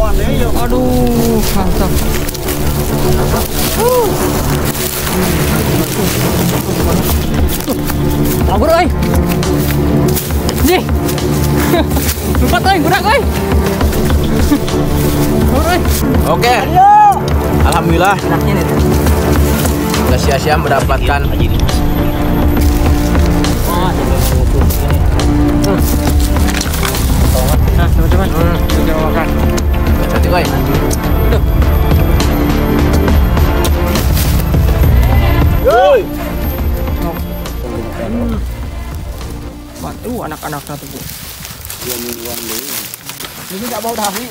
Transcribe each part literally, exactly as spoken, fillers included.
Aduh, mantap. Uh. Kabur oi. Nih. Lupa oi, budak oi. Kabur oi. Oke. Alhamdulillah. Nggak sia-sia mendapatkan nah teman-teman, kita makan. Cantik oi. Yoi. Uh, anak-anaknya tuh bu. Ini nggak bau dahi.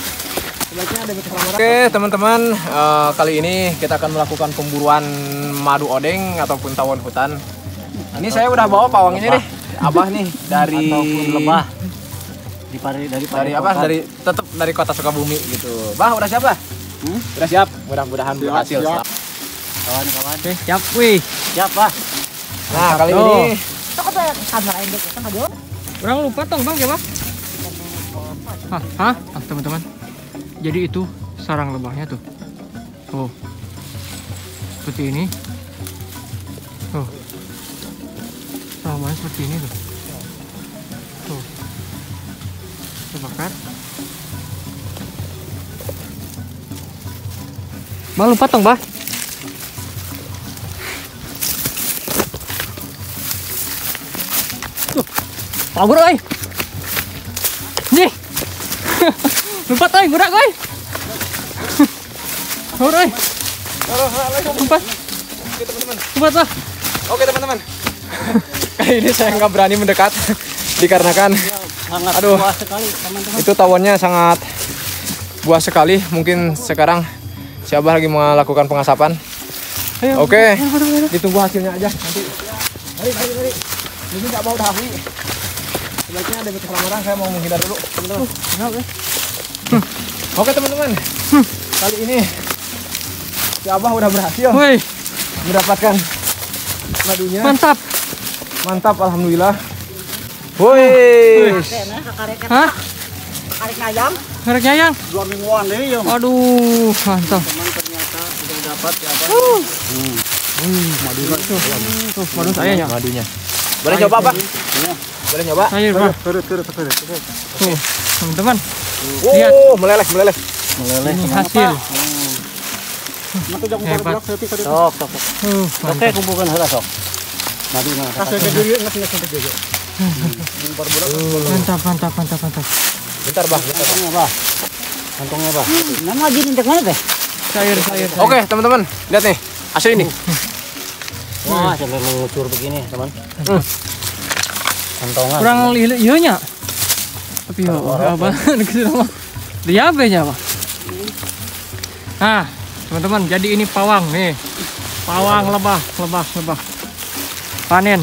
Oke teman-teman, uh, kali ini kita akan melakukan pemburuan madu odeng ataupun tawon hutan. Ini saya udah bawa pawang ini nih, abah nih dari lebah. Di pari, dari dari apa? Dari tetap dari kota Sukabumi gitu. Bah udah siap bah? Hmm? Udah siap. Mudah-mudahan berhasil. Kawan-kawan, oke siap, wih. Siap bah. Nah kali ini. Orang lupa tong bang ya bang. Hah, hah, ah, teman-teman. Jadi itu sarang lebahnya tuh. Oh, seperti ini. Oh, sarangnya seperti ini tuh. Tuh, terbakar. Bang lupa tong bah. Tuh, kabur oi. Nih. Lupa oi, budak oi. Kabur oi. Lupa. Oke teman-teman. Lupa bah. Oke teman-teman. Kali ini saya nggak berani mendekat dikarenakan Sangat aduh, buah sekali teman-teman. itu tawonnya sangat buah sekali. Mungkin sekarang si Abah lagi melakukan pengasapan. Ayo, Oke, ayo, ayo, ayo, ayo. ditunggu hasilnya aja nanti. Mari, mari, mari. Ini nggak bau dahi. Sebaiknya demi keselamatan saya mau menghindar dulu, teman-teman. Hmm. Oke teman-teman, Hmm. kali ini si Abah udah berhasil Woi, mendapatkan madunya. mantap. Mantap, alhamdulillah. Woi. Hah? Karik ayam Ngerek nyayang. dua mingguan deh ya. Aduh, mantap. Teman ternyata udah dapat ya Pak. Uh. Hmm, madunya tuh. Tuh, madu saya ya. Madunya. Boleh coba, Pak? Iya. Boleh nyoba? Ayo, Pak. Turut turut turut. Tuh, teman-teman. Oh, Lihat. meleleh, meleleh. Meleleh Ini hasil. Nanti jangan Hebat. buka seperti tadi. Sok sok. Uh, Oke, mantap. kumpulkan heula sok. Madu mah. Kasih ke diri ngasih ngasih ke diri. Mantap, mantap, mantap, mantap. Bentar, Bah. Bentar. Kantongnya, Pak. Kantongnya, Pak. Nama gini untuk mana teh? Sayur, sayur. Oke, teman-teman. Lihat nih. Hasil ini. Wah, sampai mengucur begini, teman. Hmm. Kantongan. Kurang iya nya. Tapi yo, apa? Gitu mah. Dia apa nya, Pak? Nah, teman-teman, jadi ini pawang nih. Pawang lebah, lebah, lebah. Panen.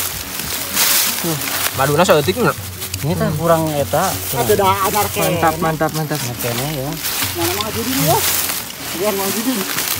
Maduna seeutik enggak? Ini teh kurang eta. Ada anak Mantap, mantap, mantap. Makanya ya. mana mah jadi ya. Biar mau jadi.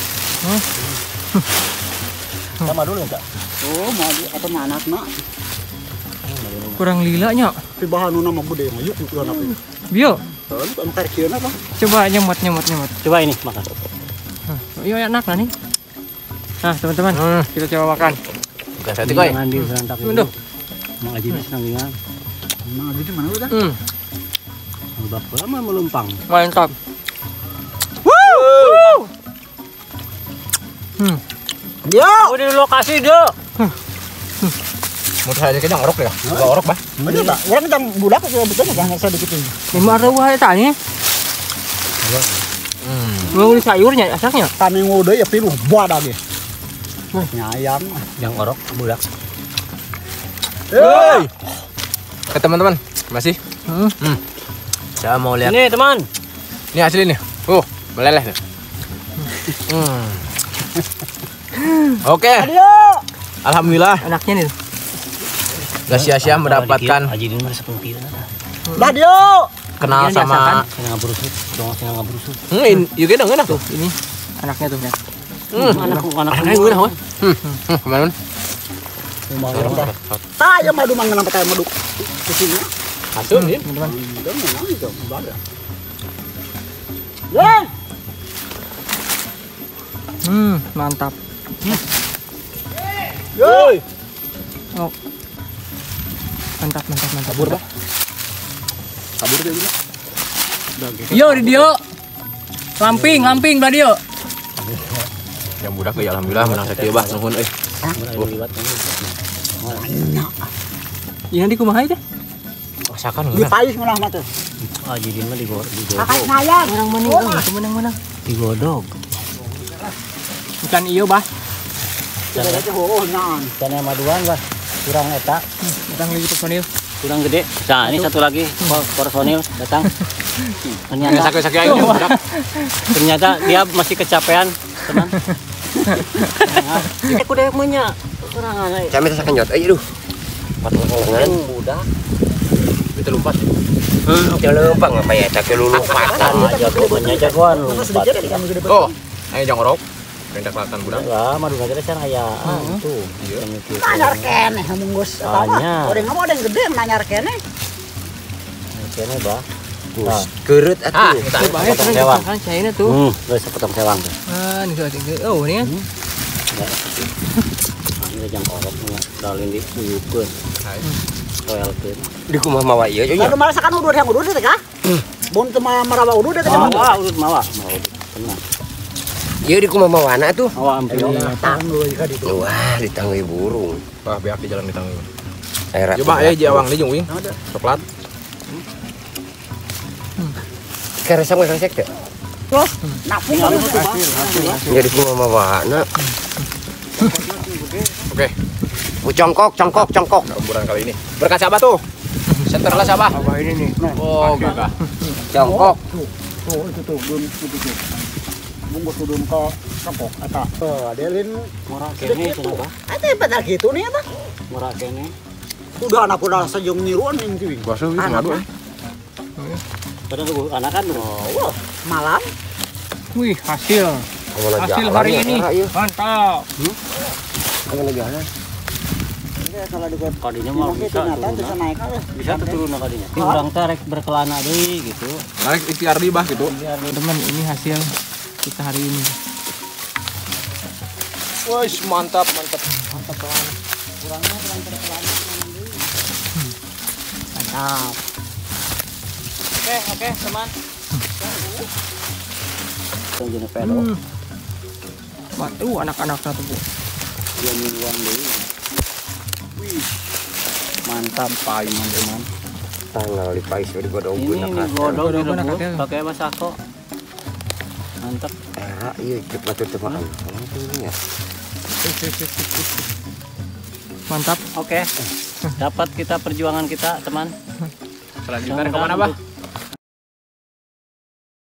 Kita madu dulu enggak? Oh, mau di atau anak nak. Kurang lila nya. Tapi bahan nu nama gede mah yuk yuk anak. Bio. Tahu anu karek kieu apa? Coba nyemot, nyemot, nyemot. Coba ini makan. Nah, iya enak lah nih. Nah, teman-teman, Hmm. kita coba makan. Bukan seeutik euy. Jangan diberantak ini. Unduh. Mang Aji ini senang dengan. Nah, jadi mana udah? Hmm, Udah lama melumpang. mantap. Woo! Hmm. Yo. Udah di lokasi, Do. Mau saya aja ngorok ya? Enggak orok, Bah. Betul tak? Orang kita budak juga betul jangan sedikit ini. Lima ribu aja tanya. Hmm. Mau beli sayurnya, asaknya. Kami ngode ya pilu buat lagi. Nyayang. Yang orok budak. Hei. Oke, teman-teman. Masih. Hmm. Hmm. Saya mau lihat. Ini, teman. Ini hasil ini. Uh, meleleh tuh. Hmm. Oke. Ayo. Alhamdulillah. Enaknya nih. Gak sia-sia mendapatkan Aji ini merasa pengpiran. Dah yo. kenal Ini sama. Saya nggak berusut, dong saya nggak berusut. Hmm, ini juga dong enak tuh. Ini anaknya tuh, lihat. Hmm. Anak anak Anaknya gue dah, Hmm. Hmm, kemana? Tayo madu mangan apa tayo madu. Ke sini. Hasil ini. Teman-teman. Udah memang itu. Baga. Hmm, mantap. Yoi. Oh. Mantap, mantap, mantap. Kabur, Bah. Kabur dia juga. Yo, di Dio. Lamping, lamping, Bah Dio. Yang budak ya alhamdulillah menang sakit bah nuhun euy. Iya di kumaha teh? Masakan Di pais malah mah teh. Ah, jadi mah digodog. Kakak saya. Menang menang, oh, itu menang menang. Digodog. Bukan iyo, Bah. Tidak ada oh nyan. Can yang maduan, Bah. Kurang eta, Datang lagi personil. kurang gede. Nah, ini satu lagi personil datang. Ternyata Sakit-sakit aja budak. ternyata dia masih kecapean, teman. Ini kuda punya kurangan. Kami tak kenyot. Ayo duh. Patungan budak. Itu lompat. Hmm, jangan lupa ngapain ya tak kelulupan. Jagoannya jagoan lompat. Oh, ayo jangan ngorok. Pendak lakan budak. Wah, madu aja can aya. Tuh. Nanyar keneh munggus apa Tanya. mah. Odeng mah odeng gede nanyar keneh. Kene, Bah. Gus kerut Ah, atuh. kita Bahaya potong terus sewang. kan China tuh. Hmm, geus potong sewang tuh. Ah, ini tuh. Oh, ini kan. Ini jang orok nya dalin di uyukeun. Toelkeun. Di kumah mawa ieu nya. Lalu malah sakan udah yang udah teh kah? Bun teh mah marawa udah teh mah. Mawa, urut mawa. Mawa. Tenang. Ieu di kumah mawana tuh. Mawa ampil. Tangguh ka ditu. Wah, ditangui burung. Wah, beak di jalan di tangga. Air. Coba eh jawang di jeung wing. Coklat. Karesa mah resek teh. Terus napung ka ditu. Jadi kumah mawana. Oke, Bu congkok, congkok, congkok. umburan kali ini. Berkat siapa tuh? Center lah siapa? Apa ini nih? Oh, gagah. Congkok. Tuh itu tuh belum itu tuh. Bungkus belum ke kapok eta. Tuh, adelin Murah kene cenah, Bah. eta benar gitu nih eta. Murah kene. Udah anak udah sejong niruan yang cuy. Basuh itu ngadu eh. Padahal tuh anak kan Wah, malam. Wih, hasil. Hasil hari ini. Mantap. Kamu lagi ana. Ya kalau dikot kadinya mah bisa ternyata turun. bisa naik aja. Bisa tuh turun kadinya. Ti urang teh rek berkelana deui gitu. Naik ikhtiar di bah gitu. Teman, ini hasil kita hari ini. Wah, mantap, mantap. Mantap. Oke, oke, teman. Yang jenis pedo. Hmm. Ma- Uh, anak-anaknya tuh, Bu. Dia minuan deui. Wih. Mantap, paling teman. Tanggal di pais di godong Ini guna nih kan. godong Godong direbus nakatnya. pakai masako. Mantap. Era ieu cepat tuh makan. Kamu tuh ya. Mantap. Oke. Dapat kita perjuangan kita, teman. Selanjutnya kemana bah?